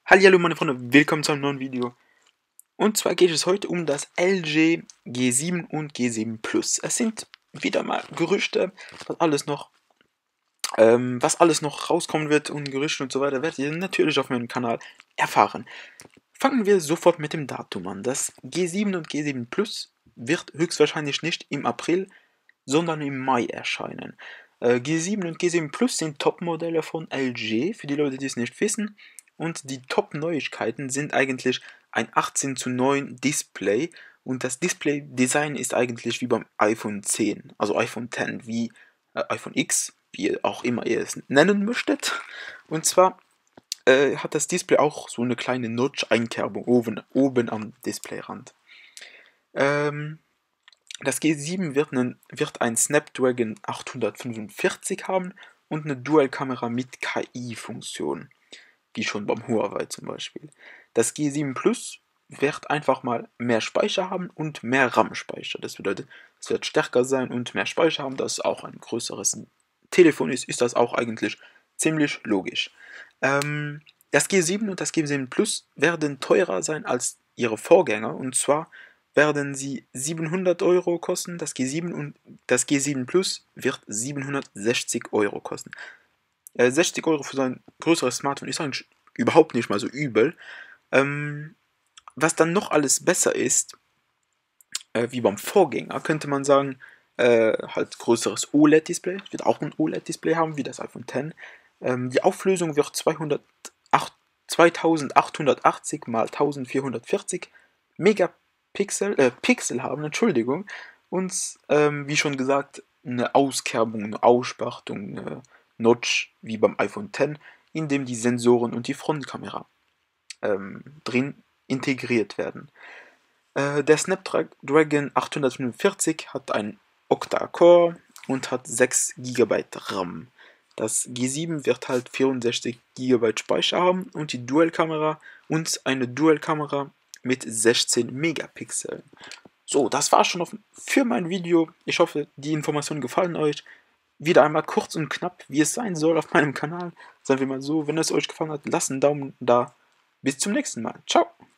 Hallo meine Freunde, willkommen zu einem neuen Video. Und zwar geht es heute um das LG G7 und G7 Plus. Es sind wieder mal Gerüchte, was alles noch rauskommen wird und Gerüchte und so weiter, werdet ihr natürlich auf meinem Kanal erfahren. Fangen wir sofort mit dem Datum an. Das G7 und G7 Plus wird höchstwahrscheinlich nicht im April, sondern im Mai erscheinen. G7 und G7 Plus sind Top-Modelle von LG, für die Leute, die es nicht wissen. Und die Top-Neuigkeiten sind eigentlich ein 18:9 Display. Und das Display-Design ist eigentlich wie beim iPhone 10, also iPhone X, wie iPhone X, wie auch immer ihr es nennen möchtet. Und zwar hat das Display auch so eine kleine Notch-Einkerbung oben am Displayrand. Das G7 wird ein Snapdragon 845 haben und eine Dual-Kamera mit KI-Funktion, wie schon beim Huawei zum Beispiel. Das G7 Plus wird einfach mal mehr Speicher haben und mehr RAM-Speicher. Das bedeutet, es wird stärker sein und mehr Speicher haben. Das auch ein größeres Telefon ist das auch eigentlich ziemlich logisch. Das G7 und das G7 Plus werden teurer sein als ihre Vorgänger, und zwar werden sie 700 Euro kosten. Das G7 und das G7 Plus wird 760 Euro kosten. 60 Euro für so ein größeres Smartphone ist eigentlich überhaupt nicht mal so übel. Was dann noch alles besser ist, wie beim Vorgänger, könnte man sagen, halt größeres OLED-Display. Wird auch ein OLED-Display haben, wie das iPhone X. Die Auflösung wird 2880 x 1440 Pixel haben, Entschuldigung. Und wie schon gesagt, eine Auskerbung, eine Ausspachtung, eine Notch, wie beim iPhone X, in dem die Sensoren und die Frontkamera drin integriert werden. Der Snapdragon 845 hat einen Octa-Core und hat 6 GB RAM. Das G7 wird halt 64 GB Speicher haben und eine Dual-Kamera mit 16 Megapixeln. So, das war schon für mein Video. Ich hoffe, die Informationen gefallen euch. Wieder einmal kurz und knapp, wie es sein soll auf meinem Kanal. Sagen wir mal so, wenn es euch gefallen hat, lasst einen Daumen da. Bis zum nächsten Mal. Ciao.